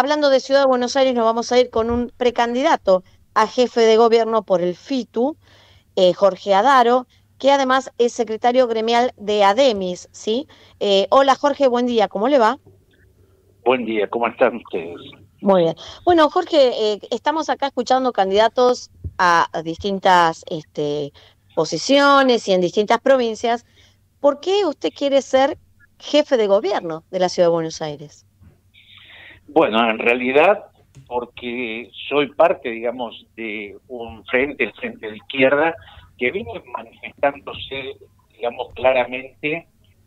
hablando de Ciudad de Buenos Aires, nos vamos a ir con un precandidato a jefe de gobierno por el FITU, Jorge Adaro, que además es secretario gremial de ADEMIS, ¿sí? Hola Jorge, buen día, ¿cómo le va? Buen día, ¿cómo están ustedes? Muy bien. Bueno, Jorge, estamos acá escuchando candidatos a distintas posiciones y en distintas provincias. ¿Por qué usted quiere ser jefe de gobierno de la Ciudad de Buenos Aires? Bueno, en realidad, porque soy parte, digamos, de un frente, el Frente de Izquierda, que viene manifestándose, digamos, claramente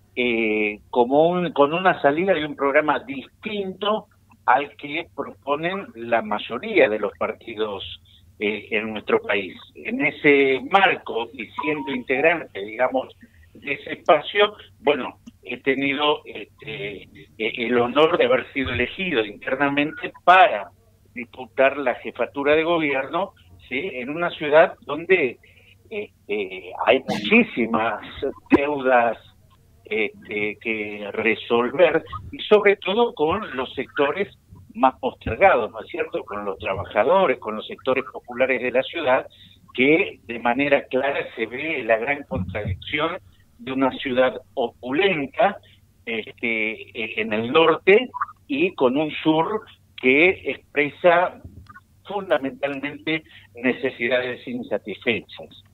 con una salida de un programa distinto al que proponen la mayoría de los partidos en nuestro país. En ese marco y siendo integrante, digamos, de ese espacio, bueno, he tenido el honor de haber sido elegido internamente para disputar la jefatura de gobierno, ¿sí?, en una ciudad donde hay muchísimas deudas que resolver, y sobre todo con los sectores más postergados, ¿no es cierto?, con los trabajadores, con los sectores populares de la ciudad, que de manera clara se ve la gran contradicción de una ciudad opulenta en el norte y con un sur que expresa fundamentalmente necesidades insatisfechas.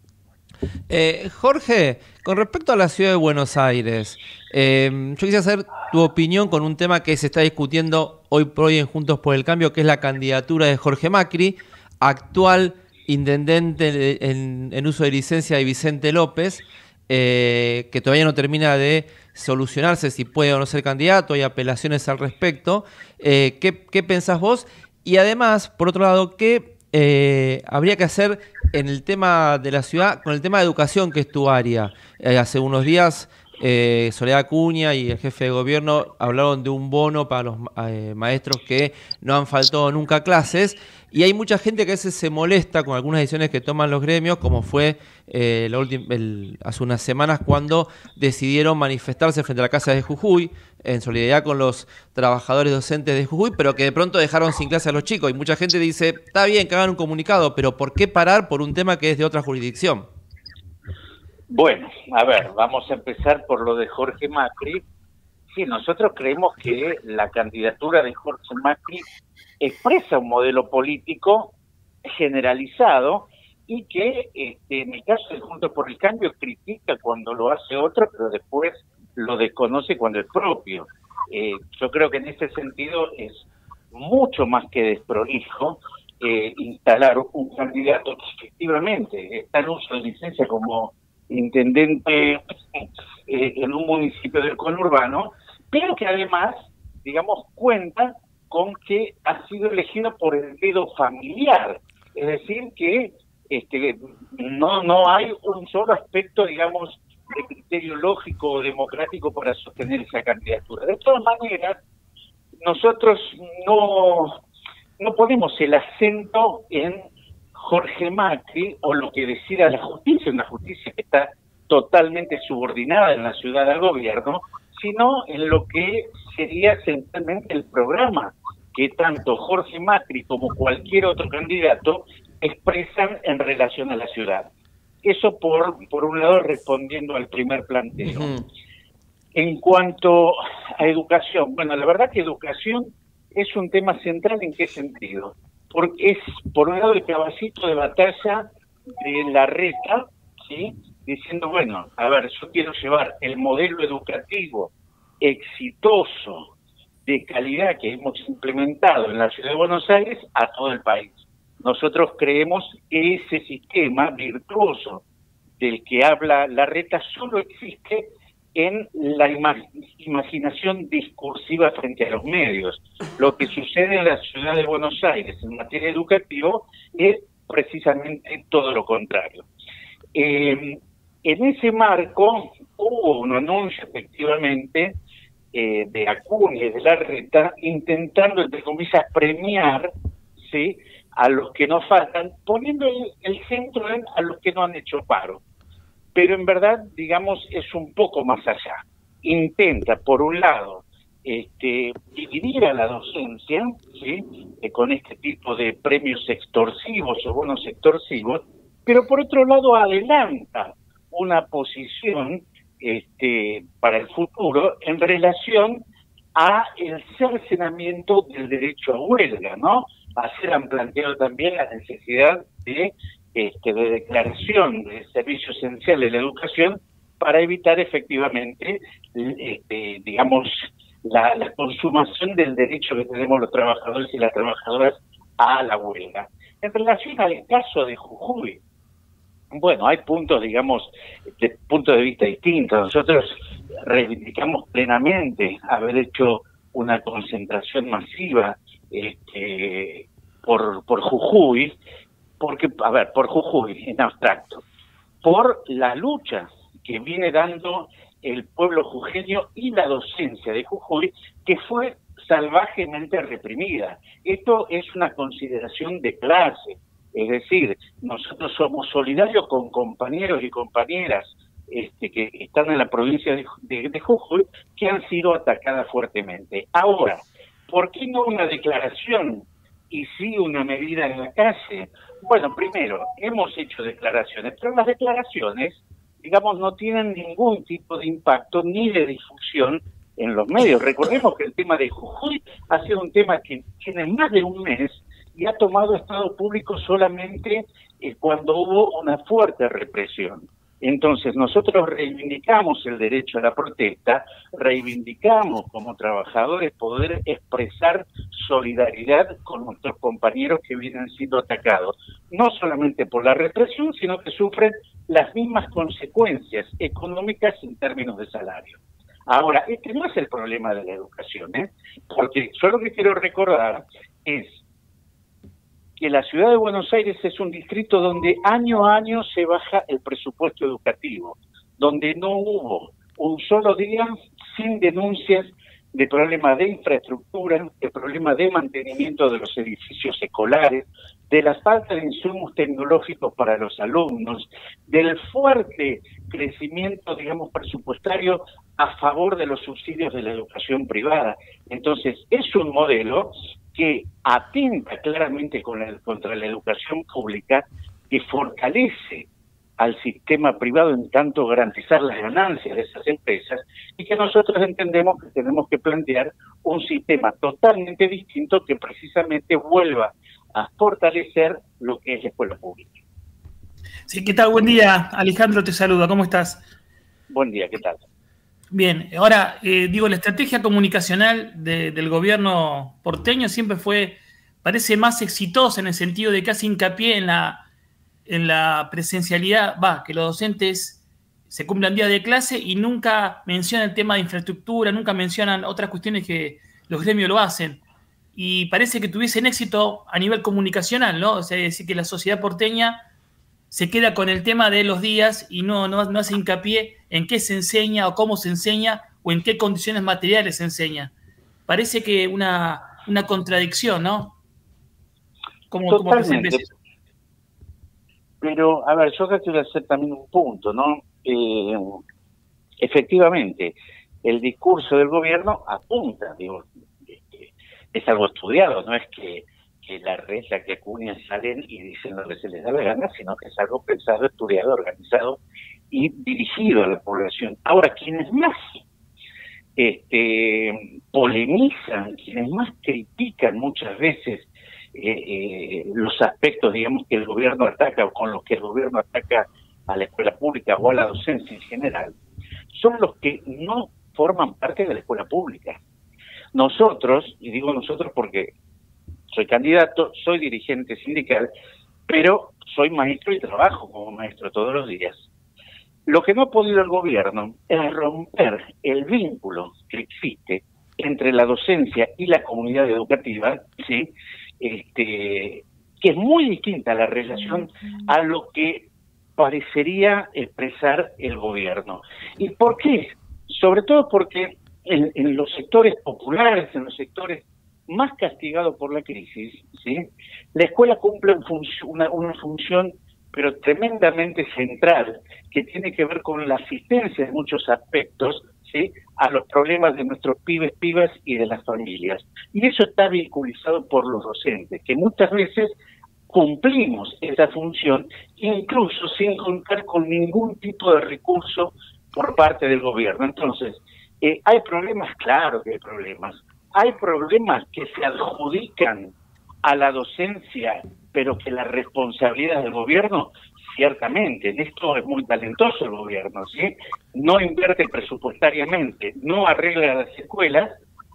Jorge, con respecto a la ciudad de Buenos Aires, yo quisiera saber tu opinión con un tema que se está discutiendo hoy por hoy en Juntos por el Cambio, que es la candidatura de Jorge Macri, actual intendente en uso de licencia de Vicente López, que todavía no termina de solucionarse si puede o no ser candidato, hay apelaciones al respecto. ¿Qué pensás vos? Y además, por otro lado, ¿qué habría que hacer en el tema de la ciudad, con el tema de educación, que es tu área? Hace unos días Soledad Acuña y el jefe de gobierno hablaron de un bono para los maestros que no han faltado nunca a clases, y hay mucha gente que a veces se molesta con algunas decisiones que toman los gremios, como fue hace unas semanas cuando decidieron manifestarse frente a la Casa de Jujuy en solidaridad con los trabajadores docentes de Jujuy, pero que de pronto dejaron sin clase a los chicos. Y mucha gente dice, está bien que hagan un comunicado, pero ¿por qué parar por un tema que es de otra jurisdicción? Bueno, a ver, vamos a empezar por lo de Jorge Macri. Sí, nosotros creemos que la candidatura de Jorge Macri expresa un modelo político generalizado y que en el caso de Juntos por el Cambio critica cuando lo hace otro, pero después lo desconoce cuando es propio. Yo creo que en ese sentido es mucho más que desprolijo instalar un candidato que efectivamente está en uso de licencia como intendente en un municipio del conurbano, pero que además, digamos, cuenta con que ha sido elegido por el dedo familiar, es decir, que no hay un solo aspecto, digamos, de criterio lógico o democrático para sostener esa candidatura. De todas maneras, nosotros no ponemos el acento en Jorge Macri o lo que decida la justicia, una justicia que está totalmente subordinada en la ciudad al gobierno, sino en lo que sería centralmente el programa que tanto Jorge Macri como cualquier otro candidato expresan en relación a la ciudad. Eso por un lado respondiendo al primer planteo. Ujú. En cuanto a educación, bueno, la verdad que educación es un tema central. ¿En qué sentido? Porque es, por un lado, el caballito de batalla de Larreta, ¿sí?, diciendo, bueno, a ver, yo quiero llevar el modelo educativo exitoso, de calidad, que hemos implementado en la Ciudad de Buenos Aires a todo el país. Nosotros creemos que ese sistema virtuoso del que habla Larreta solo existe en la imaginación discursiva frente a los medios. Lo que sucede en la Ciudad de Buenos Aires en materia educativa es precisamente todo lo contrario. En ese marco hubo un anuncio efectivamente de Acuña y de Larreta intentando, entre comillas, premiar, ¿sí?, a los que nos faltan, poniendo el centro en a los que no han hecho paro. Pero en verdad, digamos, es un poco más allá. Intenta, por un lado, dividir a la docencia, ¿sí? Con este tipo de premios extorsivos o bonos extorsivos, pero por otro lado adelanta una posición para el futuro en relación a el cercenamiento del derecho a huelga, ¿no? Así han planteado también la necesidad de declaración de servicio esencial de la educación para evitar efectivamente, digamos, la consumación del derecho que tenemos los trabajadores y las trabajadoras a la huelga. En relación al caso de Jujuy, bueno, hay puntos, digamos, de puntos de vista distintos. Nosotros reivindicamos plenamente haber hecho una concentración masiva por Jujuy, porque, a ver, por Jujuy en abstracto, por la lucha que viene dando el pueblo jujeño y la docencia de Jujuy, que fue salvajemente reprimida. Esto es una consideración de clase, es decir, nosotros somos solidarios con compañeros y compañeras que están en la provincia de Jujuy, que han sido atacadas fuertemente. Ahora, ¿por qué no una declaración y sí una medida en la calle? Bueno, primero, hemos hecho declaraciones, pero las declaraciones, digamos, no tienen ningún tipo de impacto ni de difusión en los medios. Recordemos que el tema de Jujuy ha sido un tema que tiene más de un mes y ha tomado estado público solamente cuando hubo una fuerte represión. Entonces, nosotros reivindicamos el derecho a la protesta, reivindicamos como trabajadores poder expresar solidaridad con nuestros compañeros que vienen siendo atacados, no solamente por la represión, sino que sufren las mismas consecuencias económicas en términos de salario. Ahora, este no es el problema de la educación, porque yo lo que quiero recordar es que la ciudad de Buenos Aires es un distrito donde año a año se baja el presupuesto educativo, donde no hubo un solo día sin denuncias de problemas de infraestructura, de problemas de mantenimiento de los edificios escolares, de la falta de insumos tecnológicos para los alumnos, del fuerte crecimiento, digamos, presupuestario a favor de los subsidios de la educación privada. Entonces, es un modelo que atenta claramente contra la educación pública, que fortalece al sistema privado en tanto garantizar las ganancias de esas empresas, y que nosotros entendemos que tenemos que plantear un sistema totalmente distinto que precisamente vuelva a fortalecer lo que es la escuela pública. Sí, ¿qué tal? Buen día, Alejandro, te saluda, ¿cómo estás? Buen día, ¿qué tal? Bien, ahora, la estrategia comunicacional del gobierno porteño siempre parece más exitosa en el sentido de que hace hincapié en la presencialidad, que los docentes se cumplan días de clase y nunca mencionan el tema de infraestructura, nunca mencionan otras cuestiones que los gremios lo hacen. Y parece que tuviesen éxito a nivel comunicacional, ¿no? O sea, es decir, que la sociedad porteña se queda con el tema de los días y no hace hincapié en qué se enseña o cómo se enseña o en qué condiciones materiales se enseña. Parece que una contradicción, ¿no? Totalmente. Pero, a ver, yo acá quiero hacer también un punto, ¿no? Efectivamente, el discurso del gobierno apunta, digo, es algo estudiado, no es que la red, la que acuñan, salen y dicen lo que se les da la gana, sino que es algo pensado, estudiado, organizado y dirigido a la población. Ahora, quienes más polemizan, quienes más critican muchas veces los aspectos, digamos, que el gobierno ataca o con los que el gobierno ataca a la escuela pública o a la docencia en general, son los que no forman parte de la escuela pública. Nosotros, y digo nosotros porque soy candidato, soy dirigente sindical, pero soy maestro y trabajo como maestro todos los días. Lo que no ha podido el gobierno es romper el vínculo que existe entre la docencia y la comunidad educativa, ¿sí? Que es muy distinta a la relación a lo que parecería expresar el gobierno. ¿Y por qué? Sobre todo porque en los sectores populares, en los sectores más castigados por la crisis, ¿sí? La escuela cumple una función pero tremendamente central, que tiene que ver con la asistencia en muchos aspectos, ¿sí?, a los problemas de nuestros pibes, pibas y de las familias. Y eso está vinculado por los docentes, que muchas veces cumplimos esa función, incluso sin contar con ningún tipo de recurso por parte del gobierno. Entonces, ¿hay problemas? Claro que hay problemas. Hay problemas que se adjudican a la docencia, pero que la responsabilidad del gobierno, ciertamente, en esto es muy talentoso el gobierno, ¿sí? No invierte presupuestariamente, no arregla las escuelas,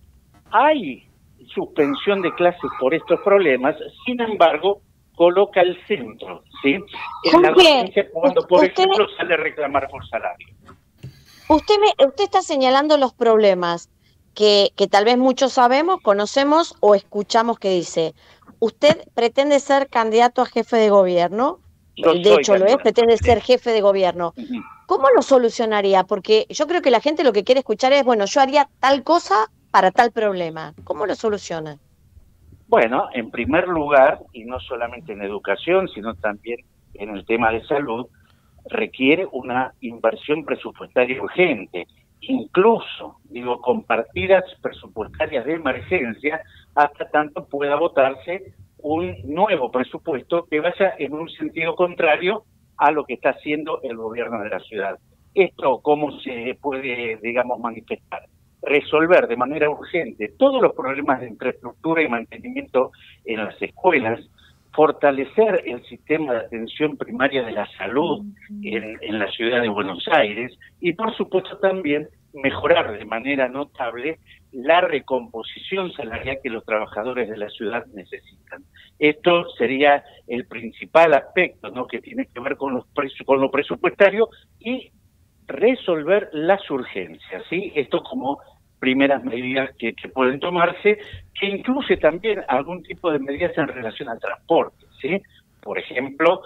hay suspensión de clases por estos problemas, sin embargo, coloca el centro, ¿sí?, en la docencia cuando, por ejemplo, sale a reclamar por salario. Usted está señalando los problemas que tal vez muchos sabemos, conocemos o escuchamos que dice. Usted pretende ser candidato a jefe de gobierno, de hecho lo es, pretende ser jefe de gobierno. ¿Cómo lo solucionaría? Porque yo creo que la gente lo que quiere escuchar es, bueno, yo haría tal cosa para tal problema. ¿Cómo lo soluciona? Bueno, en primer lugar, y no solamente en educación, sino también en el tema de salud, requiere una inversión presupuestaria urgente, incluso, digo, con partidas presupuestarias de emergencia, hasta tanto pueda votarse un nuevo presupuesto que vaya en un sentido contrario a lo que está haciendo el gobierno de la ciudad. Esto, ¿cómo se puede, digamos, manifestar? Resolver de manera urgente todos los problemas de infraestructura y mantenimiento en las escuelas, fortalecer el sistema de atención primaria de la salud en la ciudad de Buenos Aires y, por supuesto, también mejorar de manera notable la recomposición salarial que los trabajadores de la ciudad necesitan. Esto sería el principal aspecto, ¿no?, que tiene que ver con lo presupuestario y resolver las urgencias, ¿sí? Esto como primeras medidas que pueden tomarse, que incluye también algún tipo de medidas en relación al transporte, ¿sí? Por ejemplo,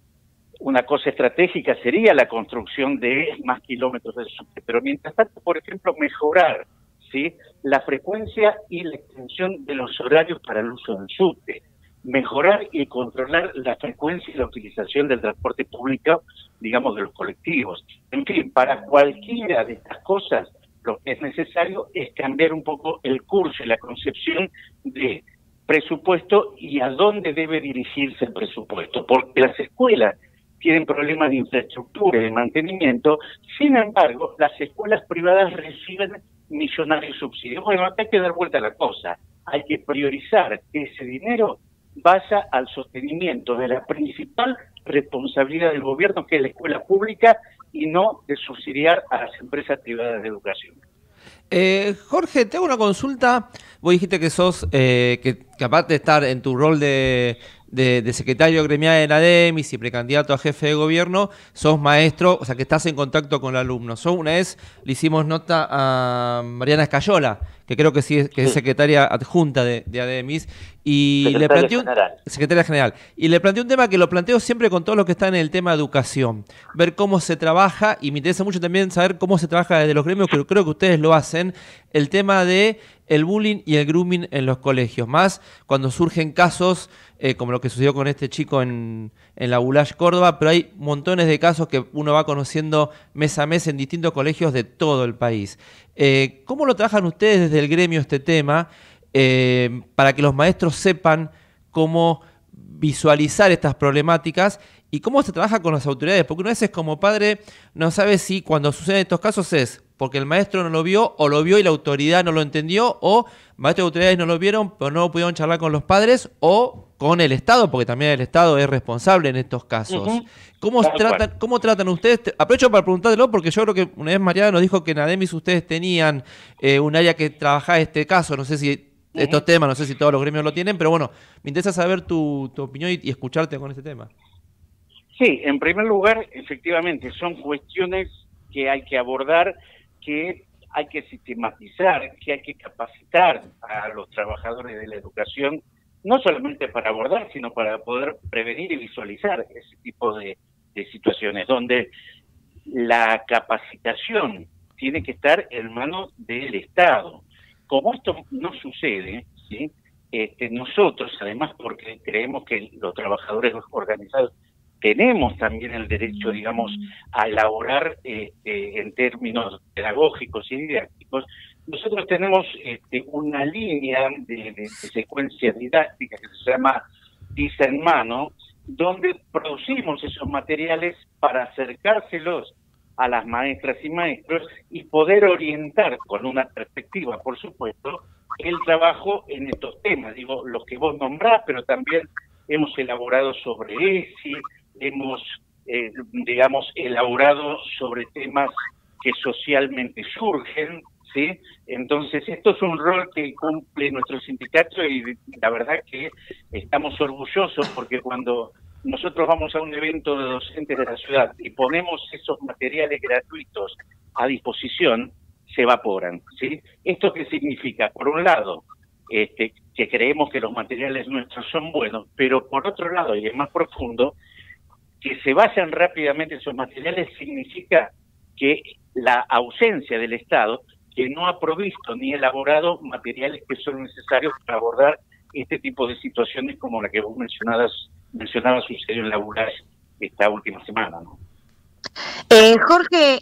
una cosa estratégica sería la construcción de más kilómetros de subte, pero mientras tanto, por ejemplo, mejorar, ¿sí?, la frecuencia y la extensión de los horarios para el uso del subte, mejorar y controlar la frecuencia y la utilización del transporte público, digamos, de los colectivos. En fin, para cualquiera de estas cosas, lo que es necesario es cambiar un poco el curso y la concepción de presupuesto y a dónde debe dirigirse el presupuesto, porque las escuelas tienen problemas de infraestructura y de mantenimiento, sin embargo, las escuelas privadas reciben millonarios subsidios. Bueno, acá hay que dar vuelta a la cosa, hay que priorizar que ese dinero vaya al sostenimiento de la principal responsabilidad del gobierno, que es la escuela pública, y no de subsidiar a las empresas privadas de educación. Jorge, te hago una consulta. Vos dijiste que sos, que aparte de estar en tu rol de secretario gremial en ADEMIS y precandidato a jefe de gobierno, sos maestro, o sea que estás en contacto con alumnos. Una vez le hicimos nota a Mariana Escayola, que creo que sí es secretaria adjunta de ADEMIS, y le planteó secretaria general, y le planteó un tema que lo planteo siempre con todos los que están en el tema de educación, ver cómo se trabaja, y me interesa mucho también saber cómo se trabaja desde los gremios, que creo que ustedes lo hacen, el tema de el bullying y el grooming en los colegios, más cuando surgen casos como lo que sucedió con este chico en la Bulash Córdoba, pero hay montones de casos que uno va conociendo mes a mes en distintos colegios de todo el país. ¿Cómo lo trabajan ustedes desde el gremio este tema para que los maestros sepan cómo visualizar estas problemáticas y cómo se trabaja con las autoridades? Porque una vez como padre no sabe si cuando suceden estos casos es porque el maestro no lo vio, o lo vio y la autoridad no lo entendió, o maestros y autoridades no lo vieron, pero no pudieron charlar con los padres, o con el Estado, porque también el Estado es responsable en estos casos. ¿Cómo tratan ustedes? Aprovecho para preguntártelo, porque yo creo que una vez Mariana nos dijo que en ADEMIS ustedes tenían un área que trabajaba este caso, no sé si estos temas, no sé si todos los gremios lo tienen, pero bueno, me interesa saber tu opinión y escucharte con este tema. Sí, en primer lugar, efectivamente, son cuestiones que hay que abordar, que hay que sistematizar, que hay que capacitar a los trabajadores de la educación, no solamente para abordar, sino para poder prevenir y visualizar ese tipo de situaciones, donde la capacitación tiene que estar en manos del Estado. Como esto no sucede, ¿sí?, nosotros, además, porque creemos que los trabajadores organizados tenemos también el derecho, digamos, a elaborar en términos pedagógicos y didácticos. Nosotros tenemos una línea de secuencia didáctica que se llama Tiza en Mano, donde producimos esos materiales para acercárselos a las maestras y maestros y poder orientar con una perspectiva, por supuesto, el trabajo en estos temas, digo, los que vos nombrás, pero también hemos elaborado sobre ESI, hemos, digamos, elaborado sobre temas que socialmente surgen, ¿sí? Entonces, esto es un rol que cumple nuestro sindicato y la verdad que estamos orgullosos porque cuando nosotros vamos a un evento de docentes de la ciudad y ponemos esos materiales gratuitos a disposición, se evaporan, ¿sí? ¿Esto qué significa? Por un lado, que creemos que los materiales nuestros son buenos, pero por otro lado, y es más profundo, que se vayan rápidamente esos materiales significa que la ausencia del Estado, que no ha provisto ni elaborado materiales que son necesarios para abordar este tipo de situaciones como la que vos mencionabas sucedió en la URAS esta última semana, ¿no? Jorge,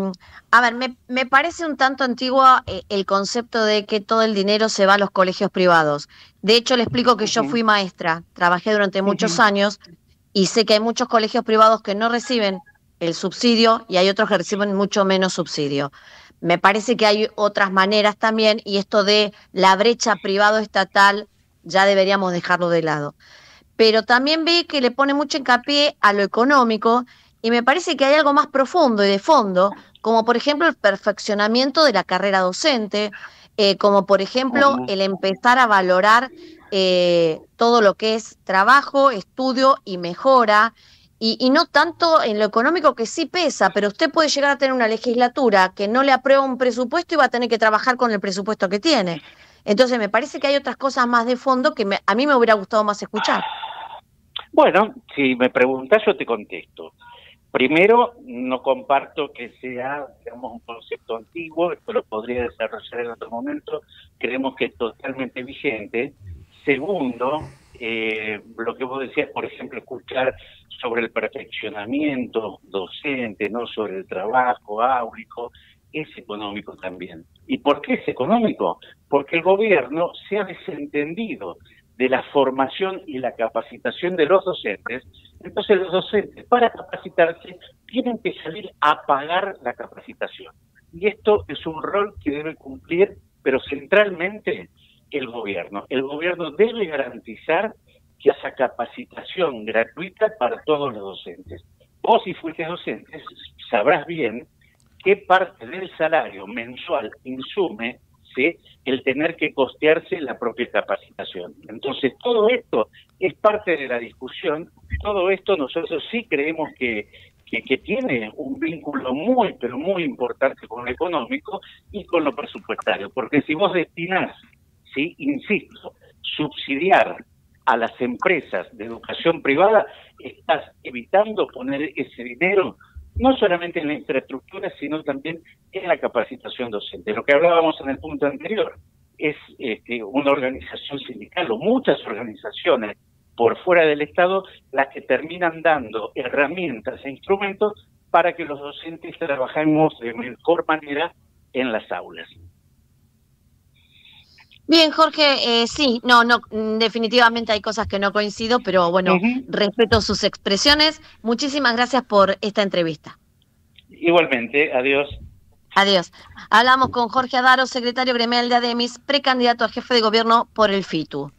a ver, me parece un tanto antiguo el concepto de que todo el dinero se va a los colegios privados. De hecho, le explico que yo fui maestra, trabajé durante muchos años y sé que hay muchos colegios privados que no reciben el subsidio y hay otros que reciben mucho menos subsidio. Me parece que hay otras maneras también y esto de la brecha privado-estatal ya deberíamos dejarlo de lado. Pero también vi que le pone mucho hincapié a lo económico y me parece que hay algo más profundo y de fondo, como por ejemplo el perfeccionamiento de la carrera docente, como por ejemplo el empezar a valorar todo lo que es trabajo, estudio y mejora, y no tanto en lo económico que sí pesa, pero usted puede llegar a tener una legislatura que no le aprueba un presupuesto y va a tener que trabajar con el presupuesto que tiene. Entonces me parece que hay otras cosas más de fondo que a mí me hubiera gustado más escuchar. Bueno, si me preguntas yo te contesto. Primero, no comparto que sea, digamos, un concepto antiguo, esto lo podría desarrollar en otro momento, creemos que es totalmente vigente. Segundo, lo que vos decías, por ejemplo, escuchar sobre el perfeccionamiento docente, no sobre el trabajo áurico, es económico también. ¿Y por qué es económico? Porque el gobierno se ha desentendido de la formación y la capacitación de los docentes. Entonces los docentes, para capacitarse, tienen que salir a pagar la capacitación. Y esto es un rol que debe cumplir, pero centralmente, el gobierno. El gobierno debe garantizar que haya capacitación gratuita para todos los docentes. Vos, si fuiste docente, sabrás bien qué parte del salario mensual insume, ¿sí?, el tener que costearse la propia capacitación. Entonces, todo esto es parte de la discusión. Todo esto nosotros sí creemos que tiene un vínculo muy, pero muy importante con lo económico y con lo presupuestario. Porque si vos destinás, ¿sí?, insisto, subsidiar a las empresas de educación privada, estás evitando poner ese dinero no solamente en la infraestructura, sino también en la capacitación docente. Lo que hablábamos en el punto anterior es una organización sindical o muchas organizaciones por fuera del Estado las que terminan dando herramientas e instrumentos para que los docentes trabajemos de mejor manera en las aulas. Bien, Jorge, sí, no, definitivamente hay cosas que no coincido, pero bueno, respeto sus expresiones. Muchísimas gracias por esta entrevista. Igualmente, adiós. Adiós. Hablamos con Jorge Adaro, secretario gremial de ADEMIS, precandidato a jefe de gobierno por el FITU.